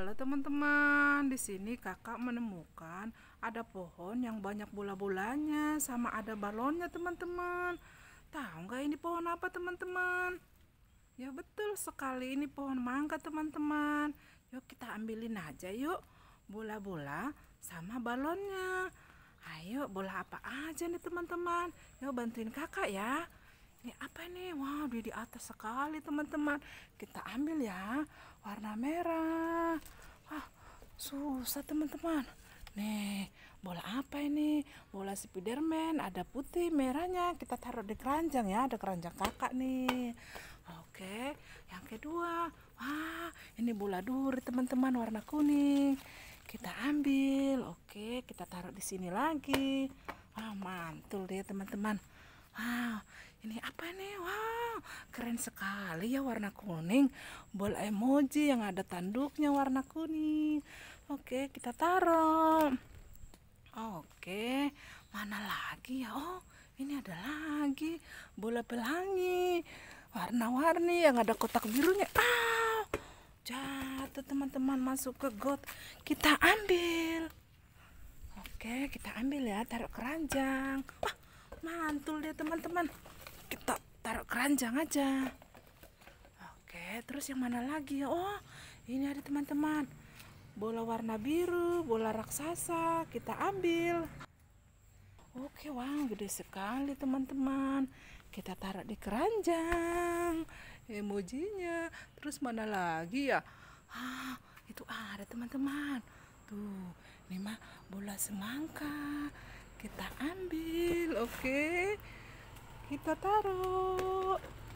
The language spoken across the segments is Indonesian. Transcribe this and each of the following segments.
Halo teman-teman, di sini kakak menemukan ada pohon yang banyak bola-bolanya sama ada balonnya teman-teman. Tahu nggak ini pohon apa teman-teman? Ya betul sekali, ini pohon mangga teman-teman. Yuk kita ambilin aja yuk bola-bola sama balonnya. Ayo, bola apa aja nih teman-teman? Yuk bantuin kakak ya. Ini apa nih? Wah, dia di atas sekali teman-teman. Kita ambil ya, warna merah. Ah, susah teman-teman. Nih, bola apa ini? Bola Spiderman, ada putih, merahnya. Kita taruh di keranjang ya, ada keranjang kakak nih. Oke, yang kedua. Wah, ini bola duri teman-teman, warna kuning. Kita ambil. Oke, kita taruh di sini lagi. Wah, mantul deh teman-teman. Wow, ini apa nih? Wow, keren sekali ya, warna kuning. Bola emoji yang ada tanduknya warna kuning. Oke, kita taruh. Oke, mana lagi ya? Oh, ini ada lagi bola pelangi warna-warni yang ada kotak birunya. Jatuh teman-teman, masuk ke got. Kita ambil. Oke, kita ambil ya, taruh keranjang. Wah, mantul deh teman-teman. Kita taruh keranjang aja. Oke, terus yang mana lagi ya? Oh, ini ada teman-teman, bola warna biru, bola raksasa. Kita ambil. Oke, wow, gede sekali teman-teman. Kita taruh di keranjang emojinya. Terus mana lagi ya? Itu ada teman-teman. Tuh, ini mah bola semangka. Kita ambil. Oke, kita taruh.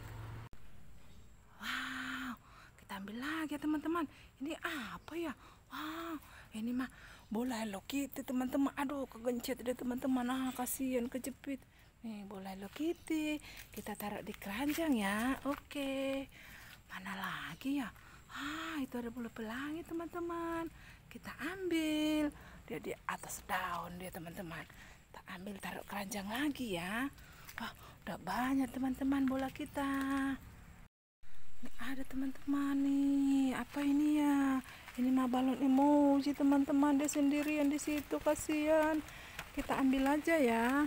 Wow, kita ambil lagi ya teman-teman. Ini apa ya? Wow, ini mah bola Hello Kitty teman-teman. Aduh, kegencet deh teman-teman. Kasihan kejepit. Nih, bola Hello Kitty. Kita taruh di keranjang ya. Oke, mana lagi ya? Itu ada bola pelangi teman-teman. Kita ambil. Dia di atas daun dia teman-teman. Kita ambil, taruh keranjang lagi ya. Wah, udah banyak teman-teman bola kita. Ini ada teman-teman nih. Apa ini ya? Ini mah balon emoji teman-teman. Dia sendirian di situ, kasihan. Kita ambil aja ya.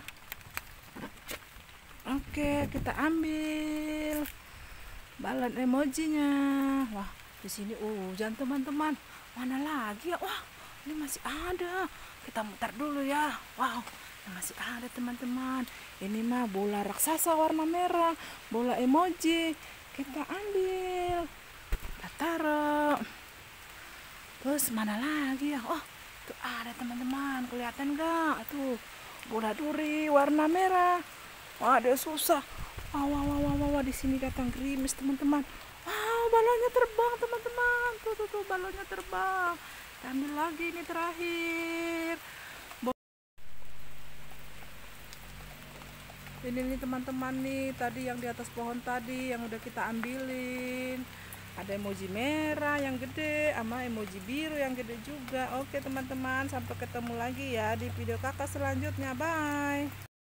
Oke, kita ambil balon emojinya. Wah, di sini hujan teman-teman. Mana lagi ya? Wah, ini masih ada. Kita mutar dulu ya. Wow, masih ada teman-teman. Ini mah bola raksasa warna merah, bola emoji. Kita ambil, kita taruh. Terus mana lagi ya? Oh, tuh ada teman-teman. Kelihatan gak? Tuh, bola duri warna merah. Wah, dia susah. Wah, di sini datang gerimis teman-teman. Wow, balonnya terbang teman-teman. Tuh, balonnya terbang. Kita ambil lagi, ini terakhir. Ini nih teman-teman nih, tadi yang di atas pohon tadi yang udah kita ambilin. Ada emoji merah yang gede sama emoji biru yang gede juga. Oke teman-teman, sampai ketemu lagi ya di video kakak selanjutnya. Bye.